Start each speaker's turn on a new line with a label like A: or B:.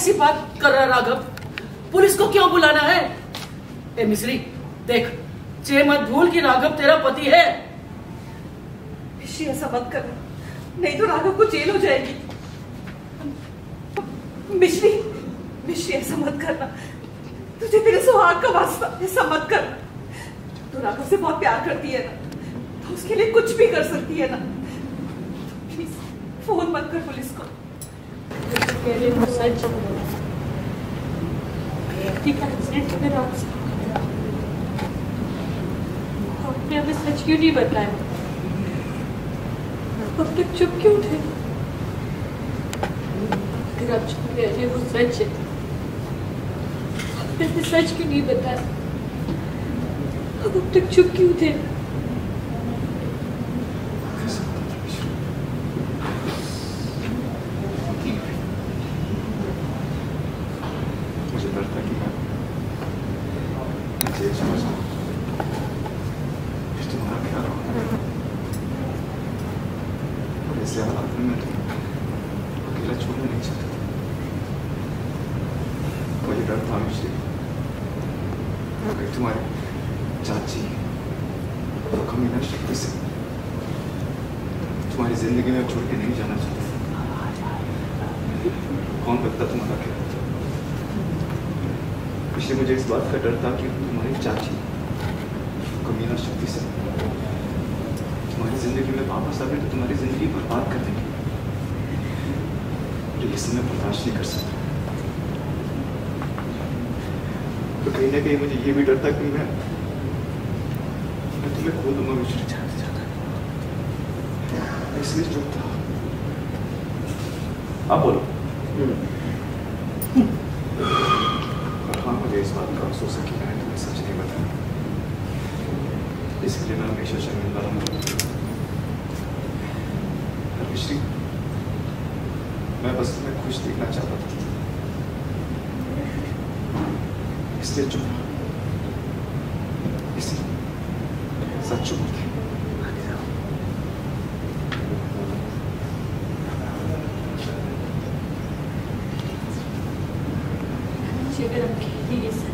A: कैसी बात कर रहा राघव? पुलिस को क्यों बुलाना है? ए मिश्री देख, चे मत भूल कि राघव तेरा पति है।
B: मिश्री ऐसा मत करना, नहीं तो राघव को जेल हो जाएगी। मिश्री मिश्री ऐसा मत करना, तुझे तेरे सुहाग का वास्ता, ऐसा मत करना। तो राघव से बहुत प्यार करती है ना, तो उसके लिए कुछ भी कर सकती है ना। प्लीज फोन मत कर पुलिस को।
C: सच आपने हमें सच क्यों नहीं बताया? अब तक चुप क्यों थे? अगर आप चुप रहे थे वो सच है, आपने सच क्यों नहीं बताया? अब तक चुप क्यों थे?
D: मुझे डर था कि मैं जेल समझ फिर तुम्हारा ख्याल होगा। और ऐसे हालात में मैं अकेला छोड़ना नहीं चाहता। मुझे डर था मिश्री, अगर तुम्हारी चाची तो कमीना शक्ति से तुम्हारी जिंदगी में छोड़ के नहीं जाना चाहता। कौन बता तुम्हारा क्या? इसलिए मुझे इस बात का डर था कि तुम्हारी चाची कमीना शक्ति से तुम्हारी जिंदगी में वापस आ गए तो तुम्हारी जिंदगी बर्बाद कर देंगे। तो ये समय बर्दाश्त नहीं कर सकता। तो कहीं ना कहीं मुझे ये भी डर था कि मैं तुम्हें खो दूंगा। मुझे जाना चाहता, इसलिए चुप था। आप बोलो। हाँ, मुझे इस बात का अफसोस है कि मैंने तुम्हें सच नहीं बताया, इसके लिए मैं हमेशा शर्मिंदा रहूंगा। मिश्री, मैं बस तुम्हें खुश देखना चाहता था, इसलिए चुप, इसलिए सच चुप थी।
C: अगर हम कहते हैं